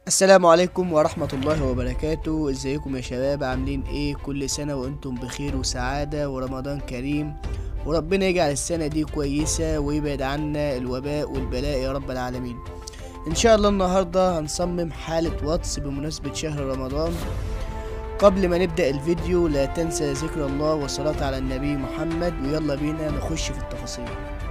السلام عليكم ورحمة الله وبركاته. ازيكم يا شباب؟ عاملين ايه؟ كل سنة وانتم بخير وسعادة ورمضان كريم، وربنا يجعل السنة دي كويسة ويبعد عنا الوباء والبلاء يا رب العالمين. ان شاء الله النهاردة هنصمم حالة واتس بمناسبة شهر رمضان. قبل ما نبدأ الفيديو لا تنسى ذكر الله والصلاة على النبي محمد، ويلا بينا نخش في التفاصيل.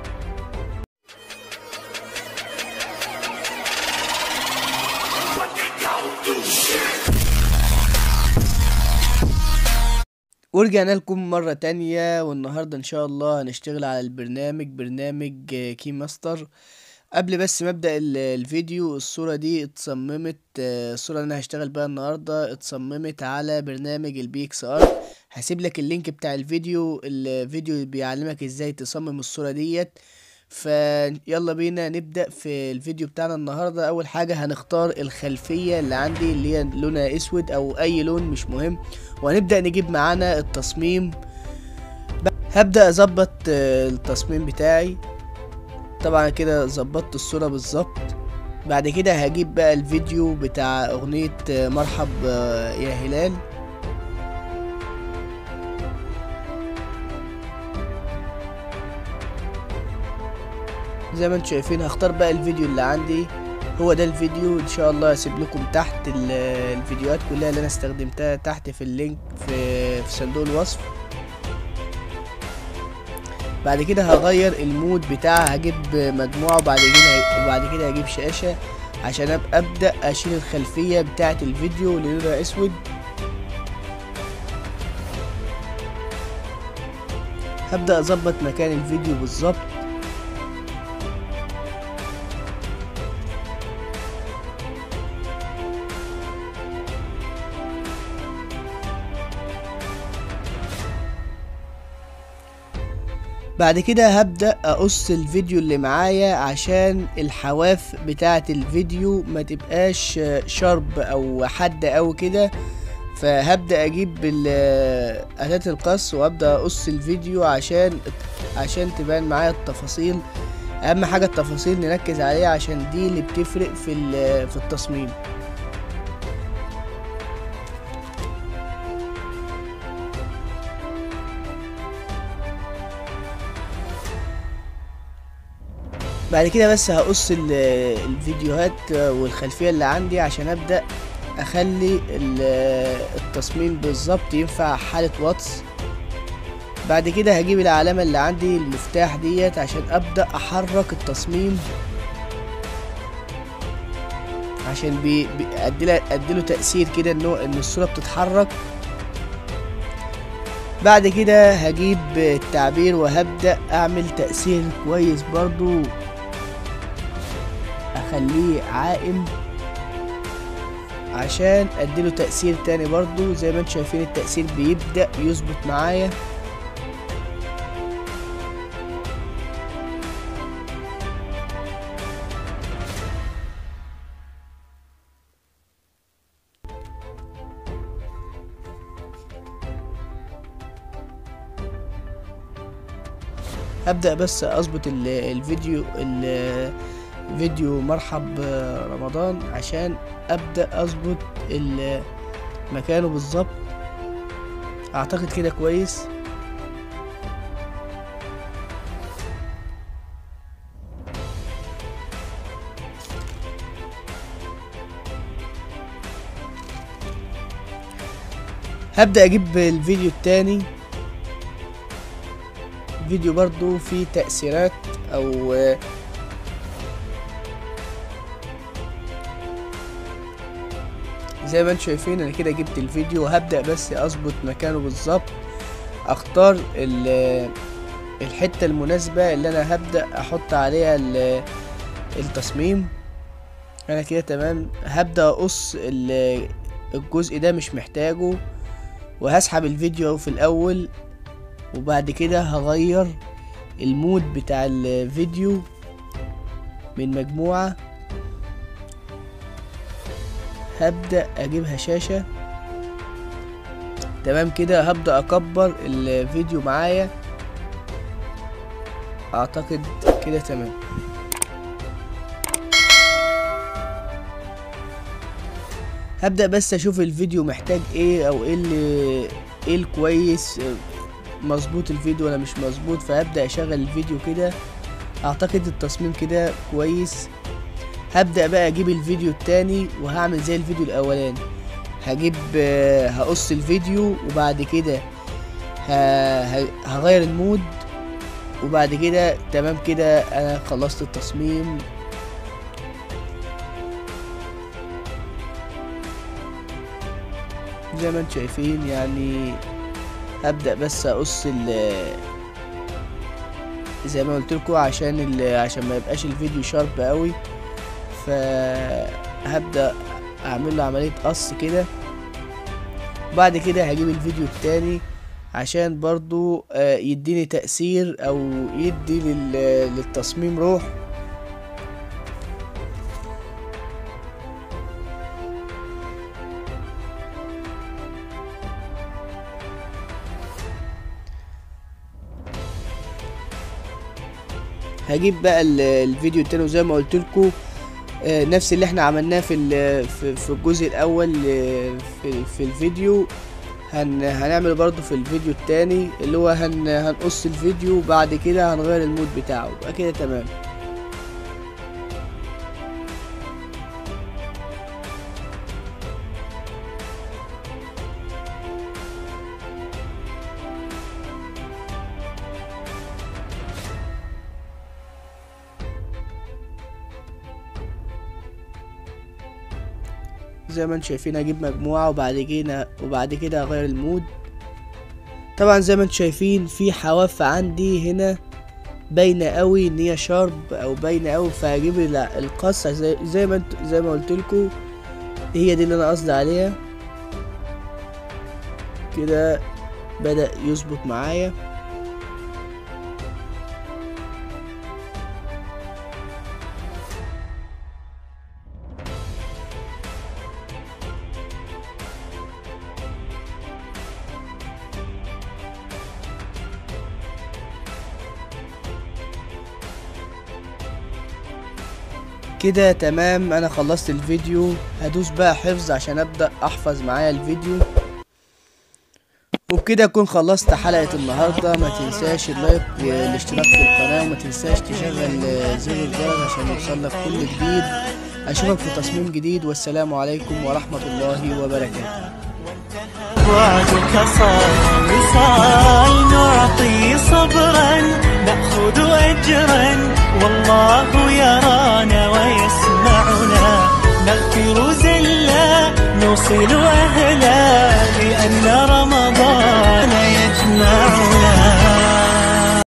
ورجعنا لكم مرة تانية، والنهاردة ان شاء الله هنشتغل على برنامج كي ماستر. قبل بس ما ابدأ الفيديو، الصورة دي اتصممت، الصورة اللي انا هشتغل بيها النهاردة اتصممت على برنامج البي اكس ار. هسيب لك اللينك بتاع الفيديو اللي بيعلمك ازاي تصمم الصورة ديت. فيلا بينا نبدأ في الفيديو بتاعنا النهاردة. اول حاجة هنختار الخلفية اللي عندي اللي هي لونها اسود او اي لون مش مهم، وهنبدأ نجيب معانا التصميم. هبدأ اظبط التصميم بتاعي. طبعا كده ظبطت الصورة بالظبط. بعد كده هجيب بقى الفيديو بتاع اغنية مرحب يا هلال. زي ما انتم شايفين هختار بقى الفيديو اللي عندي، هو ده الفيديو. ان شاء الله هسيب لكم تحت الفيديوهات كلها اللي انا استخدمتها تحت في اللينك في صندوق الوصف. بعد كده هغير المود بتاعها، هجيب مجموعة وبعد كده هجيب شاشة عشان ابدأ اشيل الخلفية بتاعة الفيديو اللي لونها اسود. هبدأ اظبط مكان الفيديو بالظبط. بعد كده هبدأ اقص الفيديو اللي معايا عشان الحواف بتاعة الفيديو ما تبقاش شرب او حادة او كده. فهبدأ اجيب أداة القص وابدأ اقص الفيديو عشان تبان معايا التفاصيل. اهم حاجة التفاصيل نركز عليها عشان دي اللي بتفرق في التصميم. بعد كده بس هقص الفيديوهات والخلفية اللي عندي عشان ابدأ اخلي التصميم بالظبط ينفع حالة واتس. بعد كده هجيب العلامة اللي عندي المفتاح ديت عشان ابدأ احرك التصميم، عشان اديله تأثير كده ان الصورة بتتحرك. بعد كده هجيب التعبير وهبدأ اعمل تأثير كويس برضو، اخليه عائم عشان اديله تأثير تاني برضو. زي ما انتم شايفين التأثير بيبدأ يظبط معايا. هبدأ بس اظبط الفيديو مرحب رمضان عشان ابدأ اظبط مكانه بالظبط. اعتقد كده كويس. هبدأ اجيب الفيديو التاني، فيديو برضو فيه تأثيرات او زي ما انتم شايفين انا كده جبت الفيديو. وهبدأ بس اظبط مكانه بالظبط، اختار الحتة المناسبة اللي انا هبدأ احط عليها التصميم. انا كده تمام. هبدأ اقص الجزء ده مش محتاجه، وهسحب الفيديو في الاول. وبعد كده هغير المود بتاع الفيديو من مجموعة. هبدأ اجيبها شاشة تمام كده. هبدأ اكبر الفيديو معايا. اعتقد كده تمام. هبدأ بس اشوف الفيديو محتاج ايه او ايه الكويس، مظبوط الفيديو ولا مش مظبوط. فهبدأ اشغل الفيديو كده، اعتقد التصميم كده كويس. هبدأ بقى اجيب الفيديو التاني وهعمل زي الفيديو الاولاني، هجيب هقص الفيديو وبعد كده هغير المود، وبعد كده تمام كده انا خلصت التصميم. زي ما انتم شايفين يعني. هبدأ بس اقص زي ما قلت لكم عشان ما يبقاش الفيديو شارب قوي، فهبدأ اعمل له عملية قص كده. بعد كده هجيب الفيديو التاني عشان برضو يديني تأثير او يدي للتصميم روح. هجيب بقى الفيديو التاني، وزي ما قلت لكم نفس اللي احنا عملناه في الجزء الاول في الفيديو هنعمل برضو في الفيديو التاني، اللي هو هنقص الفيديو وبعد كده هنغير المود بتاعه. يبقى كده تمام. زي ما انتم شايفين هجيب مجموعة وبعد كده هغير المود. طبعا زي ما انتم شايفين في حواف عندي هنا باينة قوي ان هي شارب او باينة قوي، فهجيب القص زي ما قلت لكم، هي دي اللي انا قصدي عليها. كده بدأ يظبط معايا. كده تمام، انا خلصت الفيديو. هدوس بقى حفظ عشان ابدأ احفظ معايا الفيديو. وبكده اكون خلصت حلقة النهاردة. ما تنساش اللايك والاشتراك في القناة، وما تنساش تشغل زر الجرس عشان يوصلك كل جديد. اشوفك في تصميم جديد، والسلام عليكم ورحمة الله وبركاته. وعدك صار وصال، نعطي صبرا نأخذ أجرا، والله يرانا ويسمعنا. نغفر زلا نوصل أهلا، لأن رمضان